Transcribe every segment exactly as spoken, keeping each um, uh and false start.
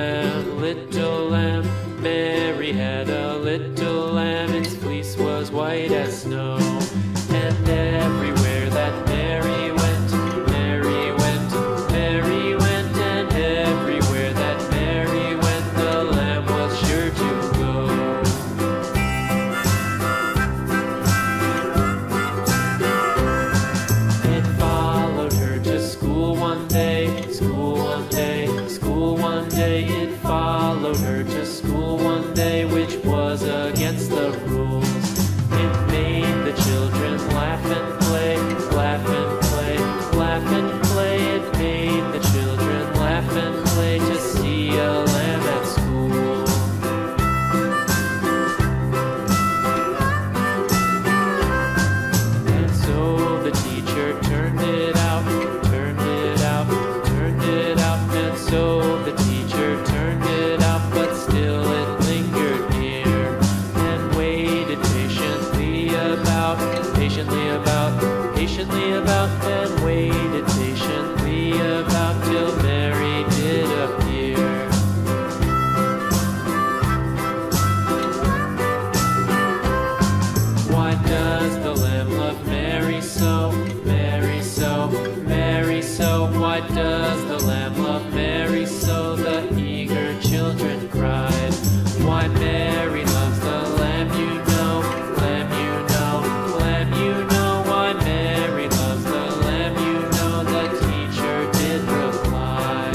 lamb, little lamb. Mary had a little lamb, its fleece was white as snow. And everywhere that Mary went, Mary went, Mary went, and everywhere that Mary went, the lamb was sure to go. It followed her to school one day, school one day, school one day. It followed her to school one day, which was against the rules. It made the children laugh and play, laugh and play, laugh and play. It made the children laugh and play to see a lamb at school. And so the teacher turned it out, turned it out, turned it out. And so the teacher turned it out, but still it lingered near and waited patiently about, patiently about, patiently about, and waited patiently about till Mary did appear. Why does the lamb love Mary so, Mary so, Mary so? Why does the lamb love Mary so? The eager children cried. Why Mary loves the lamb, you know, lamb, you know, lamb, you know. Why Mary loves the lamb, you know, the teacher did reply.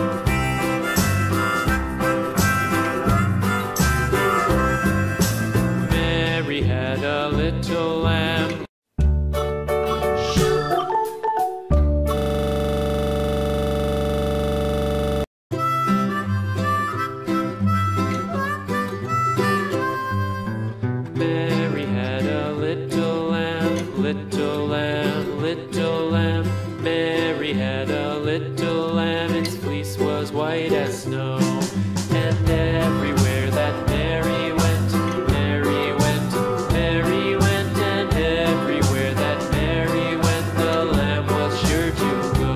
Mary had a little lamb. Mary had a little lamb, little lamb, little lamb. Mary had a little lamb, its fleece was white as snow. And everywhere that Mary went, Mary went, Mary went, and everywhere that Mary went, the lamb was sure to go.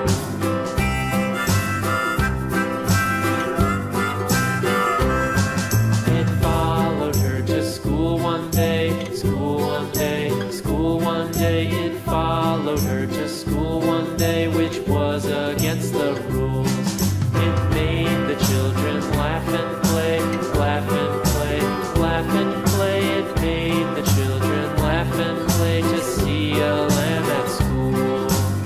It followed her to school one day, school one day, school one day. It followed her to school one day, which was against the rules. It made the children laugh and play, laugh and play, laugh and play. It made the children laugh and play to see a lamb at school.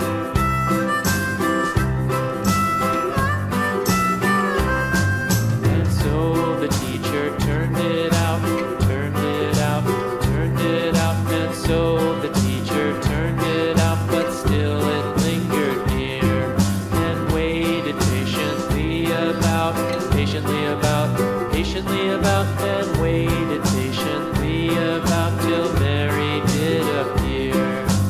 And so the teacher turned it out, turned it out, turned it out. And so the teacher turned it out, but still it lingered near and waited patiently about, patiently about, patiently about, and waited patiently about till Mary did appear.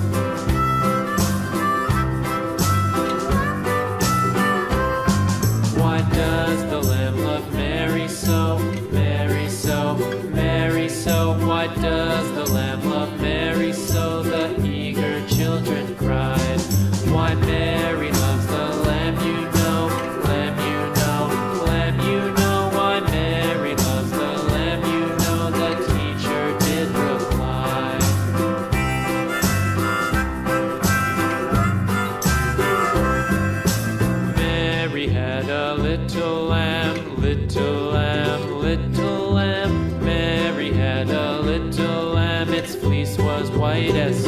Why does the lamb love Mary so, Mary so, Mary so? Why does the lamb love Mary so? The eager children cried. Why Mary loves the lamb, you know, lamb, you know, lamb, you know. Why Mary loves the lamb, you know, the teacher did reply. Mary had a little lamb, little lamb, little lamb. Mary had a little lamb, its fleece was white as